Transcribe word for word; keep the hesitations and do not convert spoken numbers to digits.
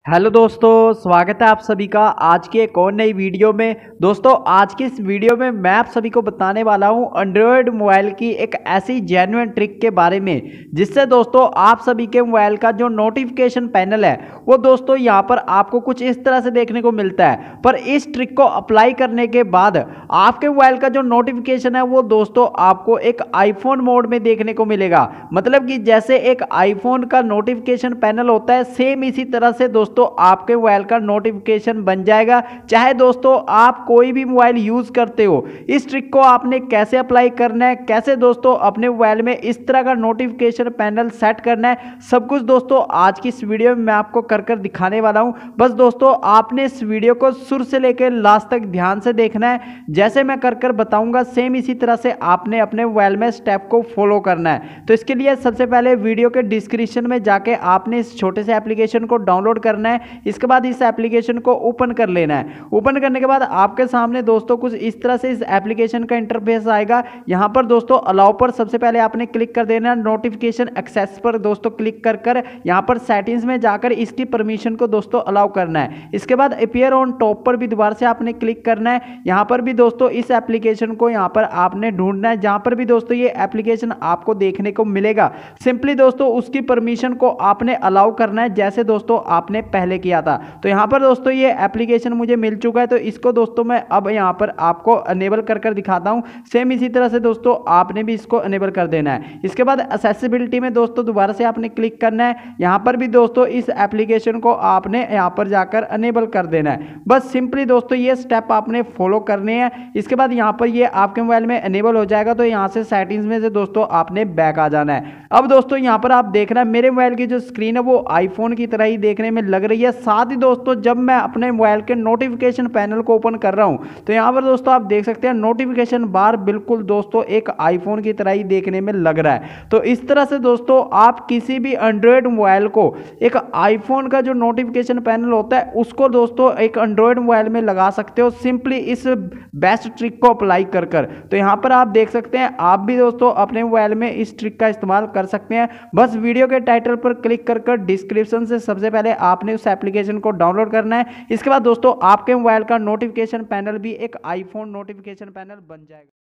Hello दोस्तों, स्वागत है आप सभी का आज की एक और नई वीडियो में। दोस्तों आज की इस वीडियो में मैं आप सभी को बताने वाला हूं एंड्रॉयड मोबाइल की एक ऐसी जेन्युइन ट्रिक के बारे में जिससे दोस्तों आप सभी के मोबाइल का जो नोटिफिकेशन पैनल है वो दोस्तों यहां पर आपको कुछ इस तरह से देखने को मिलता है। पर इस ट्रिक को अप्लाई करने के बाद आपके मोबाइल का जो नोटिफिकेशन है वो दोस्तों आपको एक आईफोन मोड में देखने को मिलेगा। मतलब कि जैसे एक आईफोन का नोटिफिकेशन पैनल होता है, सेम इसी तरह से दोस्तों दोस्तों आपके मोबाइल का नोटिफिकेशन बन जाएगा। चाहे दोस्तों आप कोई भी मोबाइल यूज करते हो, इस ट्रिक को आपने कैसे अप्लाई करना है, कैसे दोस्तों अपने मोबाइल में इस तरह का नोटिफिकेशन पैनल सेट करना है, सब कुछ दोस्तों आज की इस वीडियो में मैं आपको कर कर दिखाने वाला हूं। बस दोस्तों आपने इस वीडियो को शुरू से लेकर लास्ट तक ध्यान से देखना है। जैसे मैं कर कर बताऊंगा सेम इसी तरह से आपने अपने मोबाइल में स्टेप को फॉलो करना है। तो इसके लिए सबसे पहले वीडियो के डिस्क्रिप्शन में जाके आपने इस छोटे से एप्लीकेशन को डाउनलोड करना है। इसके बाद इस एप्लीकेशन को ओपन कर लेना है। ओपन करने के बाद आपके सामने दोस्तों कुछ इस तरह से इस एप्लीकेशन का इंटरफेस आएगा। यहां पर दोस्तों अलाउ पर सबसे पहले आपने क्लिक कर देना है। नोटिफिकेशन एक्सेस पर दोस्तों क्लिक कर कर यहां पर सेटिंग्स में जाकर इसकी परमिशन को दोस्तों अलाउ करना है। इसके बाद अपीयर ऑन टॉप पर भी दोबारा से आपने क्लिक करना है। यहां पर भी दोस्तों इस एप्लीकेशन को यहां पर आपने ढूंढना है। जहां पर भी दोस्तों ये एप्लीकेशन आपको देखने को मिलेगा, सिंपली दोस्तों उसकी परमिशन को आपने अलाउ करना है, जैसे दोस्तों आपने पहले किया था। तो यहां पर दोस्तों ये एप्लीकेशन मुझे मिल चुका है, तो इसको दोस्तों मैं अब यहां पर आपको अनेबल कर कर दिखाता हूं। सेम इसी तरह से दोस्तों आपने भी इसको अनेबल कर देना है। इसके बाद एक्सेसिबिलिटी में दोस्तों दोबारा से आपने क्लिक करना है। यहां पर भी दोस्तों इस एप्लीकेशन को आपने यहां पर जाकर अनेबल कर देना है। बस सिंपली दोस्तों ये स्टेप आपने फॉलो करने हैं। इसके बाद यहां पर ये आपके मोबाइल में अनेबल हो जाएगा। तो यहां से सेटिंग्स में से दोस्तों आपने बैक आ जाना है। अब दोस्तों यहां पर आप देखना मेरे मोबाइल की जो स्क्रीन है वो आईफोन की तरह ही देखने में लग रही है। साथ ही दोस्तों जब मैं अपने मोबाइल के नोटिफिकेशन पैनल को ओपन कर रहा हूं तो यहां पर दोस्तों आप देख सकते हैं नोटिफिकेशन बार बिल्कुल दोस्तों एक आईफोन की तरह ही देखने में लग रहा है। तो इस तरह से दोस्तों आप किसी भी एंड्रॉयड मोबाइल को एक आईफोन का जो नोटिफिकेशन पैनल होता है उसको दोस्तों एक एंड्रॉयड मोबाइल में लगा सकते हो, सिंपली इस बेस्ट ट्रिक को अप्लाई कर कर। तो यहां पर आप देख सकते हैं आप भी दोस्तों अपने मोबाइल में इस ट्रिक का इस्तेमाल कर सकते हैं। बस वीडियो के टाइटल पर क्लिक कर कर डिस्क्रिप्शन से सबसे पहले आपने उस एप्लीकेशन को डाउनलोड करना है। इसके बाद दोस्तों आपके मोबाइल का नोटिफिकेशन पैनल भी एक आईफोन नोटिफिकेशन पैनल बन जाएगा।